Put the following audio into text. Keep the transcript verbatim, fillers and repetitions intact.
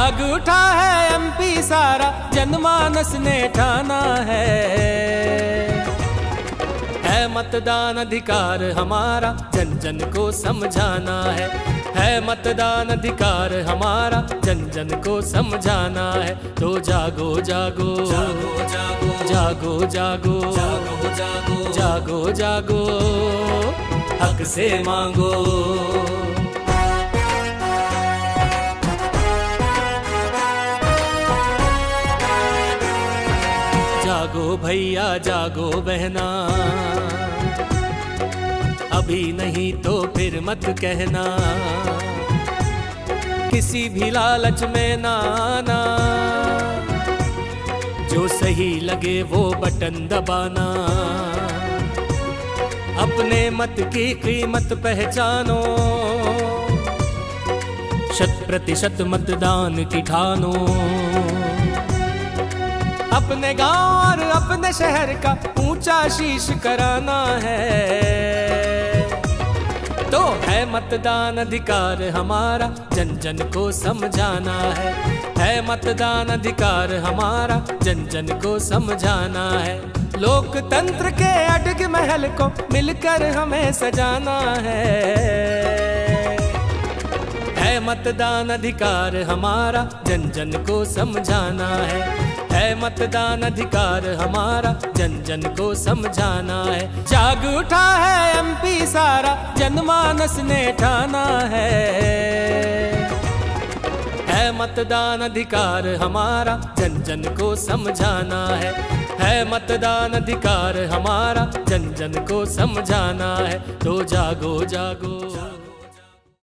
जाग उठा है एमपी सारा, जनमानस ने ठाना है, है मतदान अधिकार हमारा, जन जन को समझाना है, है मतदान अधिकार हमारा, जन जन को समझाना है। तो जागो जागो जागो जागो जागो जागो जागो जागो जागो जागो हक से मांगो। जागो भैया जागो बहना, अभी नहीं तो फिर मत कहना, किसी भी लालच में ना आना, जो सही लगे वो बटन दबाना। अपने मत की कीमत पहचानो, शत प्रतिशत मतदान की ठानो, अपने गांव और अपने शहर का ऊंचा शीश कराना है। तो है मतदान अधिकार हमारा, जन जन को समझाना है, है मतदान अधिकार हमारा, जन जन को समझाना है। लोकतंत्र के अडग महल को मिलकर हमें सजाना है, है मतदान अधिकार हमारा, जन जन को समझाना है, है मतदान अधिकार हमारा, जन जन को समझाना है। जाग उठा है एमपी सारा, जनमानस ने ठाना है, है मतदान अधिकार हमारा, जन जन को समझाना है, है मतदान अधिकार हमारा, जन जन को समझाना है। तो जागो जागो।